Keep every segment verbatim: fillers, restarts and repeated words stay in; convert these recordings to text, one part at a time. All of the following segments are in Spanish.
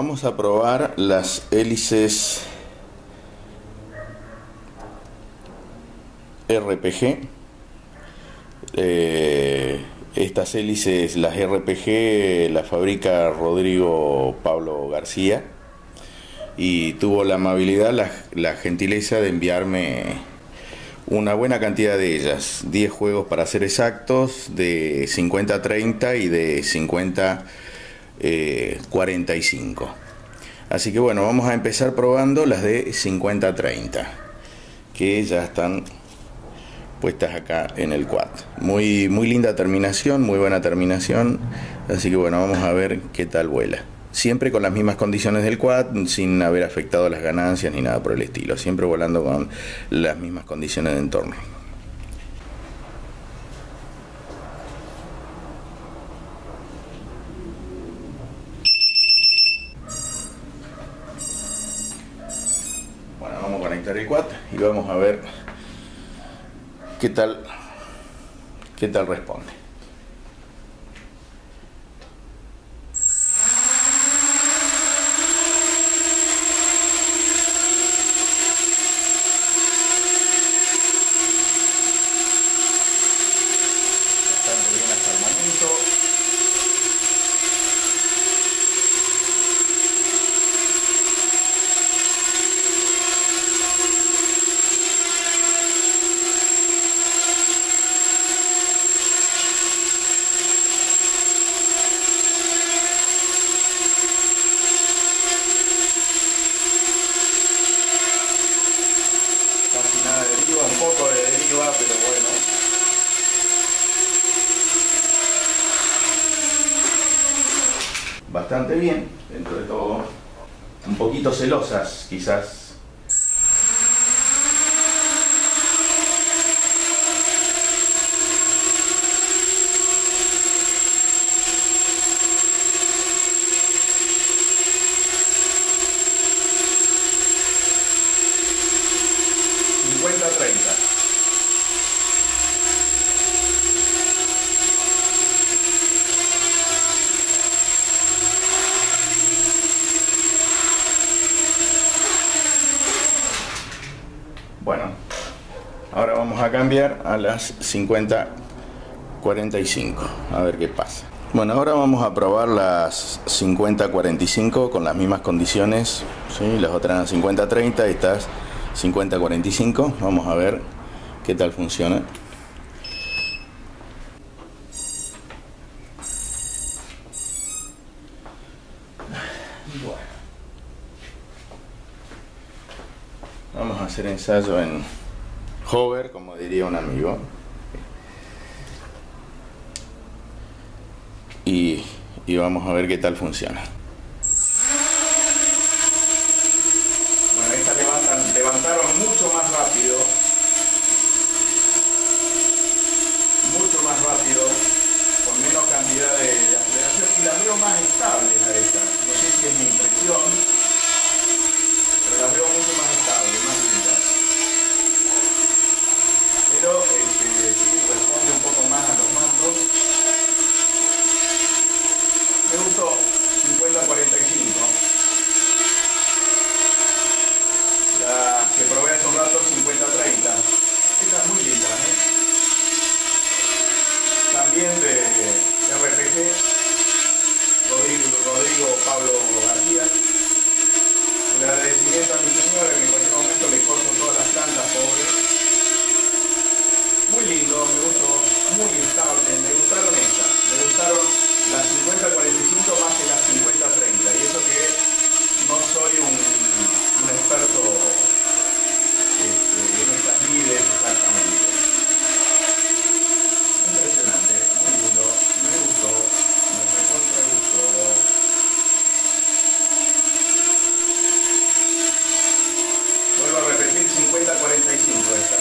vamos a probar las hélices R P G. Eh, estas hélices, las R P G, las fabrica Rodrigo Pablo García y tuvo la amabilidad, la, la gentileza de enviarme una buena cantidad de ellas, diez juegos para ser exactos, de cincuenta a treinta y de cincuenta a cuarenta y cinco. Así que bueno, vamos a empezar probando las de cincuenta a treinta, que ya están puestas acá en el quad. Muy, muy linda terminación, muy buena terminación, así que bueno, vamos a ver qué tal vuela. Siempre con las mismas condiciones del quad, sin haber afectado las ganancias ni nada por el estilo, siempre volando con las mismas condiciones de entorno. Bueno, vamos a conectar el quad y vamos a ver qué tal, qué tal responde. Bastante bien hasta el momento. Casi nada de deriva, un poco de deriva, pero bueno. Bastante bien, dentro de todo. Un poquito celosas, quizás. cincuenta a treinta. Bueno, ahora vamos a cambiar a las cincuenta a cuarenta y cinco, a ver qué pasa. Bueno, ahora vamos a probar las cincuenta a cuarenta y cinco con las mismas condiciones, ¿sí? Las otras eran cincuenta a treinta, estas cincuenta a cuarenta y cinco. Vamos a ver qué tal funciona. Bueno, vamos a hacer ensayo en hover, como diría un amigo. Y, y vamos a ver qué tal funciona. Bueno, estas levantan, levantaron mucho más rápido. Mucho más rápido, con menos cantidad de, de aceleración, y las veo más estables a estas. No sé si es mi impresión, pero las veo mucho más estables, más lindas. Pero este, sí, responde un poco más a los mandos. Me gustó cincuenta a cuarenta y cinco. La que probé hace un rato, cincuenta a treinta. Esta es muy linda, ¿eh? También de R P G, Rodrigo, Rodrigo Pablo García. El agradecimiento a mi señora, que en cualquier momento le corto todas las plantas, pobre. Muy lindo, me gustó, muy estable, me gustaron estas, me gustaron las cincuenta a cuarenta y cinco más que las cincuenta a treinta, y eso que no soy un, un experto este, en estas mides exactamente. Impresionante, muy lindo, me gustó, me recontra gustó. Vuelvo a repetir, cincuenta a cuarenta y cinco esta.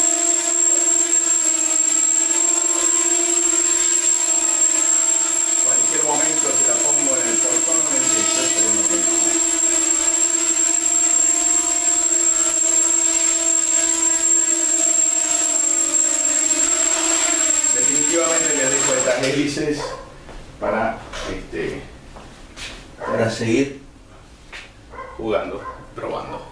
Cualquier momento se la pongo en el portón o en el techo, esperemos que no. Definitivamente les dejo estas hélices para, este, para seguir jugando, probando.